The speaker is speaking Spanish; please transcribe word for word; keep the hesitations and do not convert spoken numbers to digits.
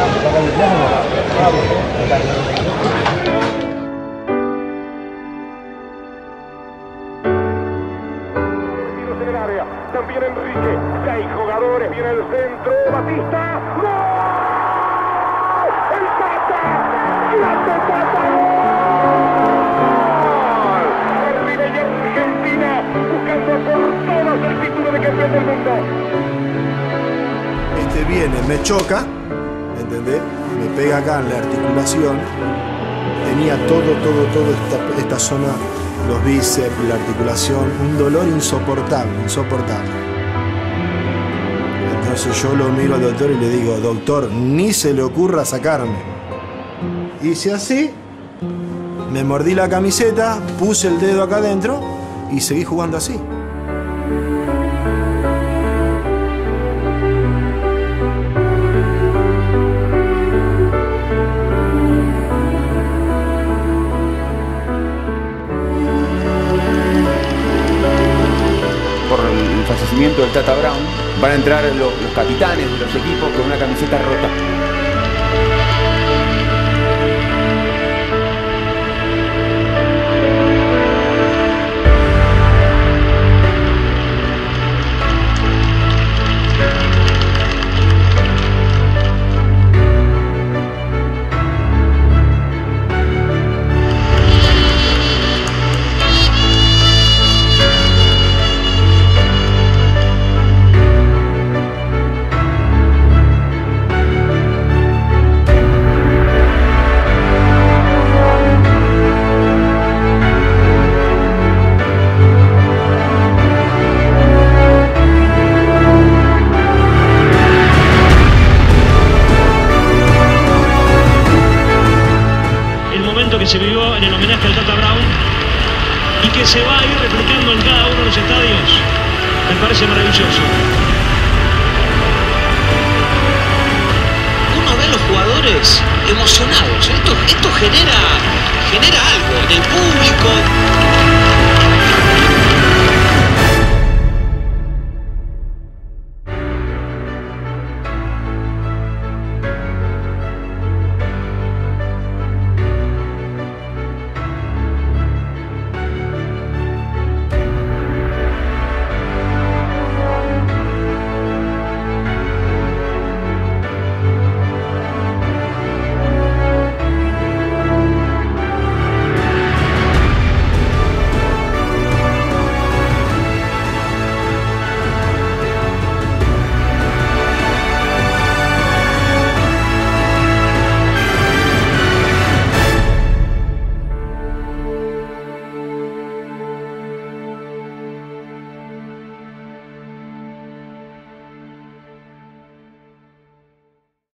También Enrique, seis jugadores, viene el centro, Batista, ¡gol! ¡El Tata! ¡Grande Tata! ¡Gol! River y Argentina buscando por todas el título de campeón del mundo. Este viene, me choca, ¿entendés? Me pega acá en la articulación. Tenía todo, todo, todo esta, esta zona, los bíceps, la articulación, un dolor insoportable, insoportable. Entonces yo lo miro al doctor y le digo, doctor, ni se le ocurra sacarme. Hice así, me mordí la camiseta, puse el dedo acá adentro y seguí jugando así. Por el fallecimiento del Tata Brown, van a entrar los, los capitanes de los equipos con una camiseta rota. Que se vivió en el homenaje al Tata Brown y que se va a ir replicando en cada uno de los estadios, me parece maravilloso. Uno ve a los jugadores emocionados, esto, esto genera, genera algo en el público.